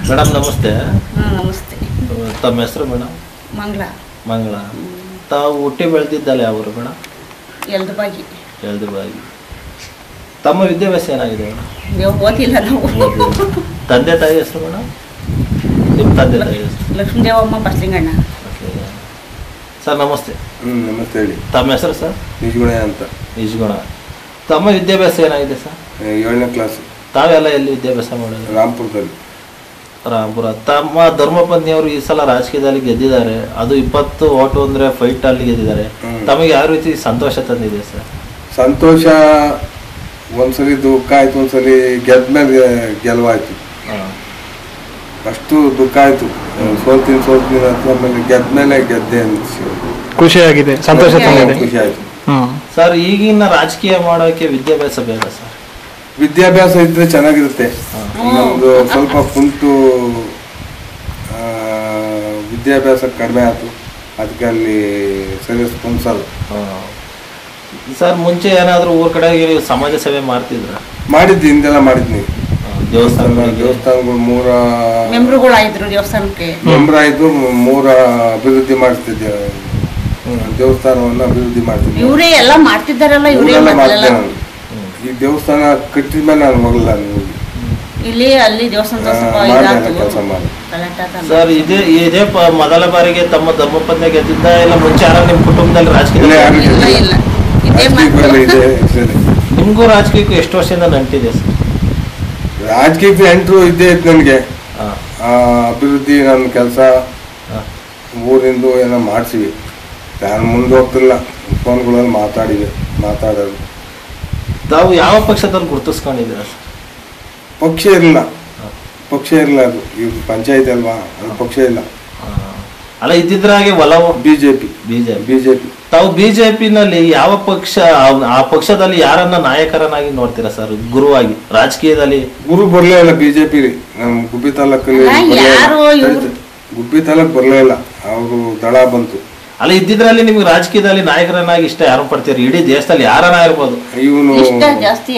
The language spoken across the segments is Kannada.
ಮೇಡಮ್ ನಮಸ್ತೆ. ನಮಸ್ತೆ. ತಮ್ಮ ಹೆಸರು ಮೇಡಮ್? ಮಂಗಳ. ಮಂಗಳ. ತಾವು ಹುಟ್ಟಿ ಬೆಳೆದಿದ್ದಲ್ಲ ಯಾವರು ಮೇಡಮ್? ಎಲ್ದಬಾಗಿ. ಎಲ್ದಬಾಗಿ. ತಮ್ಮ ವಿದ್ಯಾಭ್ಯಾಸ ಏನಾಗಿದೆ ಮೇಡಮ್? ಓದಿಲ್ಲ ನಾವು. ತಂದೆ ತಾಯಿ ಹೆಸರು ಮೇಡಮ್? ನಿಮ್ಮ ತಂದೆ ತಾಯಿ ಹೆಸರು? ಲಕ್ಷ್ಮೀದೇವಮ್ಮ ಬಸ್ಲಿಂಗಣ್ಣ. ಸರ್ ನಮಸ್ತೆ. ನಮಸ್ತೆ ಹೇಳಿ. ತಮ್ಮ ಹೆಸರು ಸರ್? ನಿಜ್ಗುಣ ಅಂತ. ನಿಜ್ಗುಣ. ತಮ್ಮ ವಿದ್ಯಾಭ್ಯಾಸ ಏನಾಗಿದೆ ಸರ್? 7ನೇ ಕ್ಲಾಸ್. ತಾವೆಲ್ಲ ಎಲ್ಲಿ ವಿದ್ಯಾಭ್ಯಾಸ ಮಾಡೋದು? ರಾಂಪುರದಲ್ಲಿ. ರಾಂಪುರ. ತಮ್ಮ ಧರ್ಮಪತ್ನಿಯವರು ಈ ಸಲ ರಾಜಕೀಯದಲ್ಲಿ ಗೆದ್ದಿದ್ದಾರೆ, ಅದು 20 ಓಟು ಅಂದರೆ ಫೈಟ್ ಅಲ್ಲಿ ಗೆದ್ದಿದ್ದಾರೆ. ತಮಗೆ ಯಾವ ರೀತಿ ಸಂತೋಷ ತಂದಿದೆ ಸರ್? ಸಂತೋಷ, ಒಂದ್ಸಲಿ ದುಃಖ ಆಯ್ತು, ಒಂದ್ಸಲಿ ಗೆದ್ಮೇಲೆ ಗೆಲುವಾಯ್ತು. ಅಷ್ಟು ದುಃಖ ಆಯ್ತು, ಸೋಲ್ತೀನಿ ಅಂತ. ಆಮೇಲೆ ಗೆದ್ಮೇಲೆ ಗೆದ್ದೆ ಅನ್ಸಿ ಖುಷಿಯಾಗಿದೆ, ಸಂತೋಷ ತಂದಿದೆ, ಖುಷಿ ಆಯ್ತು. ಸರ್ ಈಗಿನ ರಾಜಕೀಯ ಮಾಡೋಕೆ ವಿದ್ಯಾಭ್ಯಾಸ ಬೇಕಾ ಸರ್? ವಿದ್ಯಾಭ್ಯಾಸ ಇದ್ರೆ ಚೆನ್ನಾಗಿರುತ್ತೆ. ನಮ್ದು ಸ್ವಲ್ಪ ಕುಂಟು ವಿದ್ಯಾಭ್ಯಾಸ ಕಡಿಮೆ ಆಯ್ತು, ಅದಕ್ಕೆ ಅಲ್ಲಿ ಸರಿ ಸ್ಪಂದಿಸಲ್ಲ. ಸರ್ ಮುಂಚೆ ಏನಾದರೂ ಊರ ಕಡೆ ಸಮಾಜ ಸೇವೆ ಮಾಡ್ತಿದ್ರ? ಮಾಡಿದ್ವಿ, ಹಿಂದೆಲ್ಲ ಮಾಡಿದ್ನಿ. ದೇವಸ್ಥಾನಗಳು 3 ಮೆಂಬರ್ಗಳಾಯ್ತು, ದೇವಸ್ಥಾನಕ್ಕೆ ಮೆಂಬರ್ ಆಯ್ತು, 3 ಅಭಿವೃದ್ಧಿ ಮಾಡ್ತಿದ್ದೆ, ದೇವಸ್ಥಾನವನ್ನ ಅಭಿವೃದ್ಧಿ ಮಾಡ್ತಿದ್ದೆ. ಇವರೇ ಎಲ್ಲ ಮಾಡ್ತಿದ್ದಾರಲ್ಲ, ಇವರೇ ಮಾಡ್ತೇನೆ. ಈ ದೇವಸ್ಥಾನ ಕಟ್ಟಿದ ಮೇಲೆ ನಾನು ಹೋಗಲ್ಲ, ಇಲ್ಲಿ ಅಲ್ಲಿ ದೇವಸ್ಥಾನ ಕೆಲಸ ಮಾಡಿ. ಸರ್ ಇದೇ ಮೊದಲ ಬಾರಿಗೆ ತಮ್ಮ ಧರ್ಮಪತ್ನಿ ಗೆದ್ದಿದ್ದ, ಇಲ್ಲ ಮುಂಚೆ ಯಾರು ನಿಮ್ಮ ಕುಟುಂಬದಲ್ಲಿ ರಾಜಕೀಯ? ನಿಮ್ಗೂ ರಾಜಕೀಯಕ್ಕೂ ಎಷ್ಟು ವರ್ಷದಿಂದ ನಂಟಿದೆ ಸರ್? ರಾಜಕೀಯಕ್ಕೆ ಎಂಟ್ರು ಇದ್ದೇ ಇತ್ತು ನನಗೆ. ಅಭಿವೃದ್ಧಿ ನನ್ನ ಕೆಲಸ ಊರಿಂದು ಏನೋ ಮಾಡಿಸಿವಿ. ನಾನು ಮುಂದೆ ಹೋಗ್ತಿಲ್ಲ, ಫೋನ್ಗಳಲ್ಲಿ ಮಾತಾಡೋದು. ತಾವು ಯಾವ ಪಕ್ಷದಲ್ಲಿ ಗುರುತಿಸ್ಕೊಂಡಿದ್ದೀರ ಸರ್? ಪಕ್ಷ ಇರಲಿಲ್ಲ ಅದು. ಈಗ ಪಂಚಾಯತ್ ಅಲ್ವಾ, ಅದು ಪಕ್ಷ ಇಲ್ಲ. ಅಲ್ಲ ಇದ್ದಿದ್ರ ಹಾಗೆ ಒಲವು ಬಿಜೆಪಿ. ತಾವು ಬಿಜೆಪಿನಲ್ಲಿ ಯಾವ ಪಕ್ಷ, ಆ ಪಕ್ಷದಲ್ಲಿ ಯಾರನ್ನ ನಾಯಕರನ್ನಾಗಿ ನೋಡ್ತೀರಾ ಸರ್ ಗುರುವಾಗಿ? ರಾಜಕೀಯದಲ್ಲಿ ಗುರು ಬರ್ಲೇ ಇಲ್ಲ ಬಿಜೆಪಿ. ನಮ್ ಗುಬ್ಬಿ ತಾಲೂಕಲ್ಲಿ ಬರ್ಲೇ ಇಲ್ಲ, ಅವರು ದಳ ಬಂತು. ಅಲ್ಲ ಇದ್ದಿದ್ರಲ್ಲಿ ನಿಮ್ಗೆ ರಾಜಕೀಯದಲ್ಲಿ ನಾಯಕರನ್ನಾಗಿ ಇಷ್ಟ ಯಾರು ಪಡ್ತೀರಿ? ಇಡೀ ದೇಶದಲ್ಲಿ ಯಾರನ್ನ ಇರ್ಬೋದು ಇವನು ಜಾಸ್ತಿ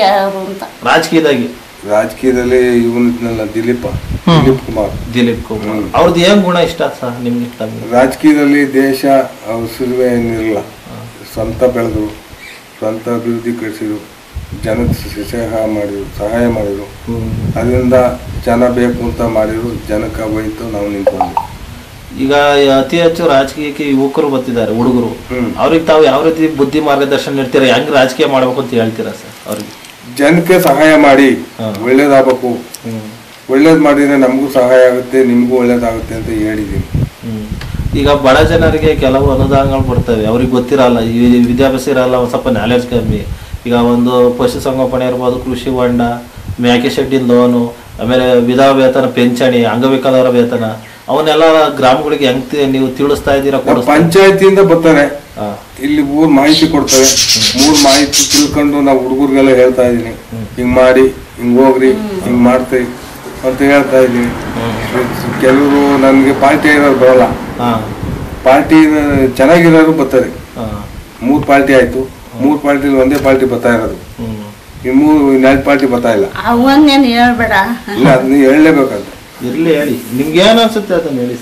ರಾಜಕೀಯದಲ್ಲಿ ಇವನಲ್ಲ, ದಿಲೀಪ್ ಕುಮಾರ್. ಅವ್ರದ್ದು ಏನ್ ಗುಣ ಇಷ್ಟ ಸರ್ ನಿಮ್ಗೆ? ರಾಜಕೀಯದಲ್ಲಿ ದೇಶ ಅವ್ರ ಸುರುವೆ ಏನಿರಲ್ಲ, ಸ್ವಂತ ಬೆಳೆದ್ರು, ಸ್ವಂತ ಅಭಿವೃದ್ಧಿ ಕಳಿಸಿದ್ರು, ಜನಕ್ಕೆ ಸಹಾಯ ಮಾಡಿದ್ರು. ಅದರಿಂದ ಜನ ಬೇಕು ಅಂತ ಮಾಡಿದ್ರು, ಜನಕ್ಕೆ ಹೋಯ್ತು, ನಾವು ನಿಂತ್ಕೊಂಡು. ಈಗ ಅತಿ ಹೆಚ್ಚು ರಾಜಕೀಯಕ್ಕೆ ಯುವಕರು ಬರ್ತಿದ್ದಾರೆ, ಹುಡುಗರು. ಅವ್ರಿಗೆ ತಾವು ಯಾವ ರೀತಿ ಬುದ್ಧಿ ಮಾರ್ಗದರ್ಶನ ನೀಡ್ತೀರಾ? ಹೆಂಗ್ ರಾಜಕೀಯ ಮಾಡ್ಬೇಕು ಅಂತ ಹೇಳ್ತೀರಾ ಸರ್ ಅವ್ರಿಗೆ? ಜನಕ್ಕೆ ಸಹಾಯ ಮಾಡಿ, ಒಳ್ಳೇದಾಗಬೇಕು. ಒಳ್ಳೇದ್ ಮಾಡಿದ್ರೆ ನಮಗೂ ಸಹಾಯ ಆಗುತ್ತೆ, ನಿಮ್ಗೂ ಒಳ್ಳೇದಾಗುತ್ತೆ ಅಂತ ಹೇಳಿದೀನಿ. ಈಗ ಬಡ ಜನರಿಗೆ ಕೆಲವು ಅನುದಾನಗಳು ಬರ್ತವೆ, ಅವ್ರಿಗೆ ಗೊತ್ತಿರಲ್ಲ, ಈ ವಿದ್ಯಾಭ್ಯಾಸ ಇರಲ್ಲ, ಒಂದು ಸ್ವಲ್ಪ ನಾಲೆಡ್ಜ್ ಕಮ್ಮಿ. ಈಗ ಒಂದು ಪಶುಸಂಗೋಪನೆ ಇರ್ಬೋದು, ಕೃಷಿ ಹೊಂಡ, ಮೇಕೆ ಶೆಡ್ಡಿನ ಲೋನು, ಆಮೇಲೆ ವಿಧವಾ ವೇತನ, ಪಿಂಚಣಿ, ಅಂಗವಿಕಲರ ವೇತನ, ಅವನ್ನೆಲ್ಲ ಗ್ರಾಮಗಳಿಗೆ ಹೆಂಗ್ ನೀವು ತಿಳಿಸ್ತಾ ಇದ್ದೀರಾ? ಪಂಚಾಯತಿಯಿಂದ ಬರ್ತಾರೆ, ಇಲ್ಲಿ ಊರ್ ಮಾಹಿತಿ ಕೊಡ್ತಾರೆ. 3 ಮಾಹಿತಿ ತಿಳ್ಕೊಂಡು ನಾವು ಹುಡುಗರಿಗೆಲ್ಲ ಹೇಳ್ತಾ ಇದೀನಿ, ಹಿಂಗ್ ಮಾಡಿ, ಹಿಂಗ್ ಹೋಗ್ರಿ, ಹಿಂಗ್ ಮಾಡ್ತೀವಿ ಅಂತ ಹೇಳ್ತಾ ಇದೀನಿ. ಕೆಲವರು ನನ್ಗೆ ಪಾರ್ಟಿ ಇರೋರು ಬರಲ್ಲ, ಪಾರ್ಟಿ ಚೆನ್ನಾಗಿರೋರು ಬರ್ತಾರೆ. 3 ಪಾರ್ಟಿ ಆಯ್ತು, 3 ಪಾರ್ಟಿ ಒಂದೇ ಪಾರ್ಟಿ ಬರ್ತಾ ಇರೋದು, ಇನ್ನು 4 ಪಾರ್ಟಿ ಬರ್ತಾ ಇಲ್ಲ. ಹೇಳ್ಬೇಡ, ಇಲ್ಲ ಅದನ್ನ ಹೇಳಲೇಬೇಕಂತ. ಇರ್ಲಿ, ಹೇಳಿ, ನಿಮ್ಗೆ ಏನ್ ಅನ್ಸುತ್ತೆ ಅದನ್ನ ಹೇಳಿ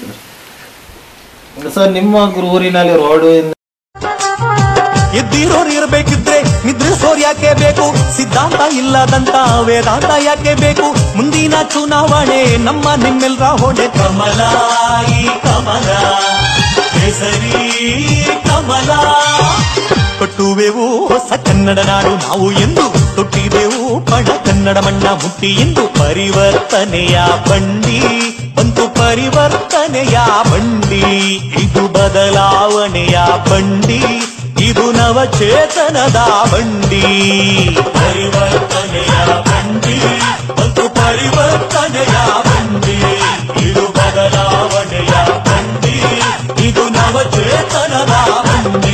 ಸರ್. ಸರ್ ನಿಮ್ಮ ಊರಿನಲ್ಲಿ ರೋಡು ಎದ್ದಿರೋರು ಇರಬೇಕಿದ್ರೆ ನಿದ್ರಿಸೋರ್ ಯಾಕೆ ಬೇಕು? ಸಿದ್ಧಾಂತ ಇಲ್ಲದಂತ ವೇದಾಂತ ಯಾಕೆ ಬೇಕು? ಮುಂದಿನ ಚುನಾವಣೆ ನಮ್ಮ ನಿಮ್ಮೆಲ್ಲರ ಹೊಣೆ. ಕಮಲ ಈ ಕಮಲ ಹೆಸರಿ ಕಮಲ. ಕಟ್ಟುವೆವು ಹೊಸ ಕನ್ನಡ ನಾಡು ನಾವು ಎಂದು, ತೊಟ್ಟಿದೆವು ಪಡ ಕನ್ನಡ ಮಣ್ಣ ಮುಟ್ಟಿ ಎಂದು. ಪರಿವರ್ತನೆಯ ಬಂಡಿ ಬಂತು, ಪರಿವರ್ತನೆಯ ಬಂಡಿ ಇದು, ಬದಲಾವಣೆಯ ಬಂಡಿ ಇದು, ನವಚೇತನದ ಬಂಡಿ. ಪರಿವರ್ತನೆಯ ಬಂಡಿ ಬಂತು, ಪರಿವರ್ತನೆಯ ಬಂಡಿ ಇದು, ಬದಲಾವಣೆಯ ಬಂಡಿ ಇದು, ನವಚೇತನದ ಬಂಡಿ.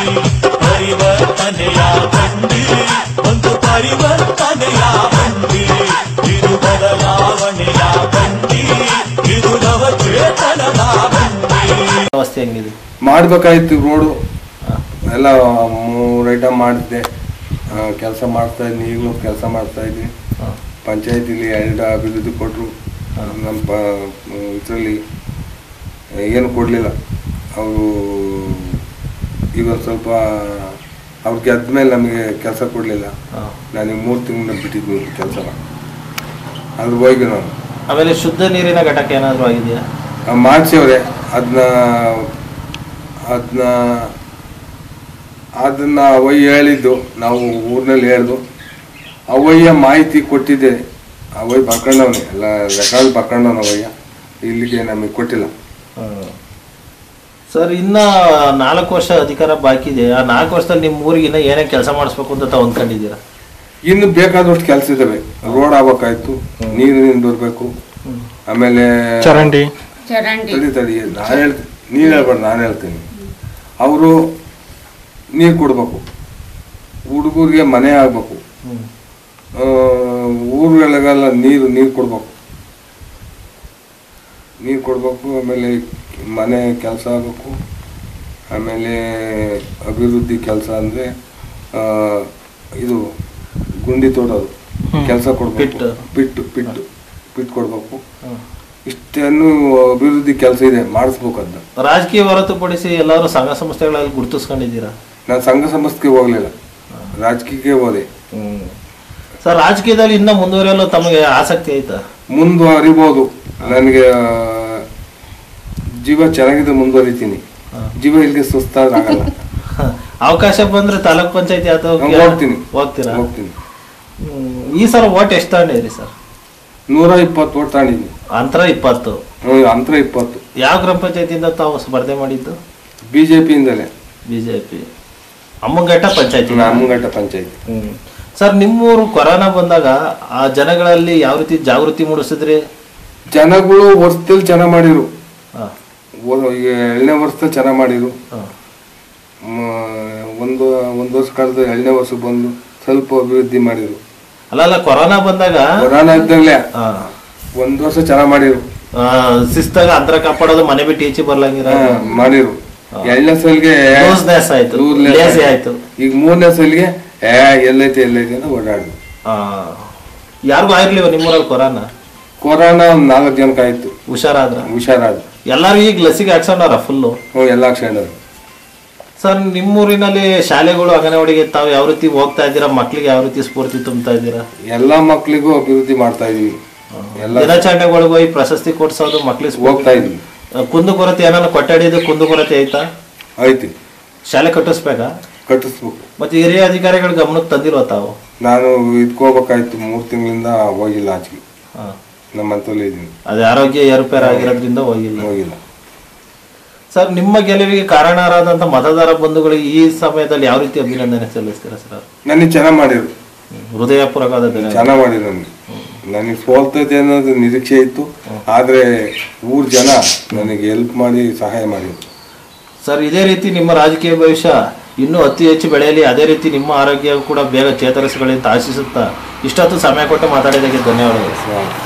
ಪರಿವರ್ತನೆಯ ಬಂಡಿ ಬಂತು, ಪರಿವರ್ತನೆಯ ಬಂಡಿ ಇದು, ಬದಲಾವಣೆಯ ಬಂಡಿ ಇದು, ನವಚೇತನದ ಬಂಡಿ. ವ್ಯವಸ್ಥೆ ಹೆಂಗಿದೆ? ಮಾಡ್ಬೇಕಾಯ್ತು ರೋಡು ಎಲ್ಲ 3 ಐಟಮ್ ಮಾಡಿದ್ದೆ, ಕೆಲಸ ಮಾಡ್ತಾ ಇದ್ದೀನಿ. ಈಗಲೂ ಕೆಲಸ ಮಾಡ್ತಾ ಇದ್ದೀನಿ. ಪಂಚಾಯತಿಲಿ 2 ಅಭಿವೃದ್ಧಿ ಕೊಟ್ಟರು, ನಮ್ಮ ಇದರಲ್ಲಿ ಏನು ಕೊಡಲಿಲ್ಲ. ಅವರು ಈಗ ಸ್ವಲ್ಪ ಅವ್ರು ಗೆದ್ದ ಮೇಲೆ ನಮಗೆ ಕೆಲಸ ಕೊಡಲಿಲ್ಲ. ನನಗೆ 3 ತಿಂಗಳು ಬಿಟ್ಟಿದ್ವಿ ಕೆಲಸನ, ಅದ್ರ ಹೋಗಿ ನಾವು. ಆಮೇಲೆ ಶುದ್ಧ ನೀರಿನ ಘಟಕ ಏನಾದರೂ ಆಗಿದೆಯಾ? ಮಾಡಿಸವ್ರೆ. ಅದನ್ನ ಅವಯ್ಯ ಹೇಳಿದ್ದು, ನಾವು ಊರಿನಲ್ಲಿ ಹೇಳ್ದು ಅವಯ್ಯ ಮಾಹಿತಿ ಕೊಟ್ಟಿದ್ದೆ. ಅವಯ್ಯ ಬರ್ಕೊಂಡವನೆ, ಎಲ್ಲ ರೆಕಾರ್ಡ್ ಬರ್ಕೊಂಡವನ ಅವಯ್ಯ, ಇಲ್ಲಿಗೆ ನಮಗೆ ಕೊಟ್ಟಿಲ್ಲ. ಸರ್, ಇನ್ನ 4 ವರ್ಷ ಅಧಿಕಾರ ಬಾಕಿ ಇದೆ. ಆ 4 ವರ್ಷದಲ್ಲಿ ನಿಮ್ಮ ಊರಿಗೆ ಇನ್ನ ಏನೇ ಕೆಲಸ ಮಾಡಿಸ್ಬೇಕು ಅಂತ ತಾವು ಅಂದ್ಕೊಂಡಿದ್ದೀರಾ? ಇನ್ನು ಬೇಕಾದಷ್ಟು ಕೆಲಸ ಇದಾವೆ. ರೋಡ್ ಆಗ್ಬೇಕಾಯ್ತು, ನೀರಿನಿಂದ ಬರಬೇಕು, ಆಮೇಲೆ ಚರಂಡಿ ತಡಿ ನಾನು ಹೇಳ್ತೀನಿ, ನೀನು ಹೇಳ್ಬೇಡ, ನಾನು ಹೇಳ್ತೀನಿ. ಅವರು ನೀರು ಕೊಡ್ಬೇಕು, ಹುಡುಗರಿಗೆ ಮನೆ ಆಗ್ಬೇಕು, ಊರುಗಳಿಗೆಲ್ಲ ನೀರು ಕೊಡ್ಬೇಕು, ಆಮೇಲೆ ಮನೆ ಕೆಲಸ ಆಗಬೇಕು, ಆಮೇಲೆ ಅಭಿವೃದ್ಧಿ ಕೆಲಸ ಅಂದರೆ ಇದು ಗುಂಡಿ ತೋಡೋದು ಕೆಲಸ ಕೊಡ್ಬೇಕು, ಪಿಟ್ಟು ಕೊಡ್ಬೇಕು. ಇಷ್ಟೇನು ಅಭಿವೃದ್ಧಿ ಕೆಲಸ ಇದೆ, ಮಾಡಿಸ್ಬೇಕು. ಅದನ್ನ ರಾಜಕೀಯ ಹೊರತುಪಡಿಸಿ ಎಲ್ಲರೂ ಸಂಘ ಸಂಸ್ಥೆಗಳಲ್ಲಿ ಗುರುತಿಸ್ಕೊಂಡಿದ್ದೀರಾ? ನಾನು ಸಂಘ ಸಂಸ್ಥೆಗೆ ಹೋಗ್ಲಿಲ್ಲ, ರಾಜಕೀಯಕ್ಕೆ ಹೋದೆ. ಸರ್, ರಾಜಕೀಯದಲ್ಲಿ ಇನ್ನೂ ಮುಂದುವರಿಯಲು ತಮಗೆ ಆಸಕ್ತಿ ಐತಾ? ಮುಂದುವರಿಬೋದು. ನನಗೆ ಜೀವ ಚೆನ್ನಾಗಿದೆ, ಮುಂದುವರಿತೀನಿ. ಜೀವ ಇಲ್ಲಿಗೆ ಸುಸ್ತಾಗಲ್ಲ. ಅವಕಾಶ ಬಂದ್ರೆ ತಾಲೂಕ್ ಪಂಚಾಯತಿ ಹೋಗ್ತೀನಿ. ಈ ಸಲ ಓಟ್ ಎಷ್ಟು ತಗೊಂಡಿದ್ರಿ ಸರ್? 120 ಓಟ್ ತಗೊಂಡಿದ್ದೀನಿ. ಅಂತರ 20. ಅಂತರ 20. ಯಾವ ಗ್ರಾಮ ಪಂಚಾಯತಿಯಿಂದ ತಾವು ಸ್ಪರ್ಧೆ ಮಾಡಿದ್ದು? ಬಿಜೆಪಿಯಿಂದಲೇ. ಬಿಜೆಪಿ ಅಮ್ಮಂಗಟ್ಟ ಪಂಚಾಯತಿ. ಅಮ್ಮಂಗಟ್ಟ ಪಂಚಾಯತಿ. ಸರ್, ನಿಮ್ಮೂರು ಕೊರೋನಾ ಬಂದಾಗ ಆ ಜನಗಳಲ್ಲಿ ಯಾವ ರೀತಿ ಜಾಗೃತಿ ಮೂಡಿಸಿದ್ರಿ? ಜನಗಳು ವರ್ಷದಲ್ಲಿ ಚೆನ್ನಾಗಿ ಮಾಡಿರು, ಈಗ 2ನೇ ವರ್ಷದಲ್ಲಿ ಚೆನ್ನಾಗಿ ಮಾಡಿರು. ಒಂದು ವರ್ಷ ಕಳೆದು 2ನೇ ವರ್ಷ ಬಂದು ಸ್ವಲ್ಪ ಅಭಿವೃದ್ಧಿ ಮಾಡಿರು. ಅಲ್ಲ, ಕೊರೋನಾ ಬಂದಾಗ ಇದ್ದಾಗಲೇ 1 ವರ್ಷ ಚೆನ್ನಾಗಿ ಮಾಡಿರು. ಶಿಸ್ತಾಗ ಅಂತರ ಕಾಪಾಡೋದು, ಮನೆ ಬಿಟ್ಟು ಈಚೆ ಬರ್ಲಂಗಿರ ಮಾಡಿರು. 2ನೇ ಸಲಿಗೆ ಆಯ್ತು. ಈಗ 3ನೇ ಸಲಿಗೆ ಎಲ್ಲೈತೆ ಅಂತ ಓಡಾಡುದು. ಯಾರಿಗೂ ಆಗಿರ್ಲಿವ ನಿಮ್ಮೂರಲ್ಲಿ ಕೊರೋನಾ? 4 ಜನಕ್ಕೆ ಆಯ್ತು. ಹುಷಾರಾದ್ರು ಎಲ್ಲಾರು. ಈಗ ಲಸಿಕೆ ಹಾಕ್ಸೋಣ ಫುಲ್ಲು? ಎಲ್ಲ ಹಾಕ್ಸೋಣ. ಸರ್, ನಿಮ್ಮೂರಿನಲ್ಲಿ ಶಾಲೆಗಳು, ಅಂಗನವಾಡಿಗೆ ತಾವು ಯಾವ ರೀತಿ ಹೋಗ್ತಾ ಇದ್ದೀರಾ? ಮಕ್ಳಿಗೆ ಯಾವ ರೀತಿ ಸ್ಫೂರ್ತಿ ತುಂಬ್ತಾ ಇದ್ದೀರಾ? ಎಲ್ಲಾ ಮಕ್ಳಿಗೂ ಅಭಿವೃದ್ಧಿ ಮಾಡ್ತಾ ಇದೀವಿ. ದಿನಾಚರಣೆಗಳಿಗೆ ಹೋಗಿ ಪ್ರಶಸ್ತಿ ಕೊಡ್ಸೋದು, ಮಕ್ಳಿಗೆ ಹೋಗ್ತಾ ಇದೀವಿ. ಕುಂದುಕೊರತೆ ಏನಾದ್ರು ಕೊಠಡಿದು ಕುಂದುಕೊರತೆ ಐತಾ? ಐತಿ. ಶಾಲೆ ಕಟ್ಟಿಸ್ಬೇಕಾ? ಕಟ್ಟಿಸ್ಬೇಕು. ಮತ್ತೆ ಹಿರಿಯ ಅಧಿಕಾರಿಗಳ ಗಮನಕ್ಕೆ ತಂದಿಲ್ವ ತಾವು? ನಾನು ಇದಕ್ಕೋಗ್ಬೇಕಾಯ್ತು, 3 ತಿಂಗಳಿಂದ ಹೋಗಿಲ್ಲ ಆಚೆಗೆ. ನಮ್ಮಂತಲ್ಲಿ ಇದೀನಿ. ಅದೇ ಆರೋಗ್ಯ ಏರುಪೇರು ಆಗಿರೋದ್ರಿಂದ ಹೋಗಿಲ್ಲ. ಸರ್, ನಿಮ್ಮ ಗೆಲುವಿಗೆ ಕಾರಣರಾದಂತ ಮತದಾರ ಬಂಧುಗಳಿಗೆ ಈ ಸಮಯದಲ್ಲಿ ಯಾವ ರೀತಿ ಅಭಿನಂದನೆ ಸಲ್ಲಿಸ್ತೀರಾ ಸರ್? ನನಗೆ ಚೆನ್ನಾಗಿ ಮಾಡಿರು, ಹೃದಯಪೂರ್ವಕವಾದ ಚೆನ್ನಾಗಿ ಮಾಡಿರು. ನನಗೆ ಸೋಲ್ತೈತೆ ಅನ್ನೋದು ನಿರೀಕ್ಷೆ ಇತ್ತು, ಆದ್ರೆ ಊರ್ ಜನ ನನಗೆ ಹೆಲ್ಪ್ ಮಾಡಿ ಸಹಾಯ ಮಾಡಿದ್ರು. ಸರ್, ಇದೇ ರೀತಿ ನಿಮ್ಮ ರಾಜಕೀಯ ಭವಿಷ್ಯ ಇನ್ನೂ ಅತಿ ಹೆಚ್ಚು ಬೆಳೆಯಲಿ. ಅದೇ ರೀತಿ ನಿಮ್ಮ ಆರೋಗ್ಯ ಕೂಡ ಬೇಗ ಚೇತರಿಸಿಕೊಳ್ಳಿ ಅಂತ ಆಶಿಸುತ್ತಾ ಇಷ್ಟೊತ್ತು ಸಮಯ ಕೊಟ್ಟು ಮಾತಾಡಿದ್ದಕ್ಕೆ ಧನ್ಯವಾದಗಳು.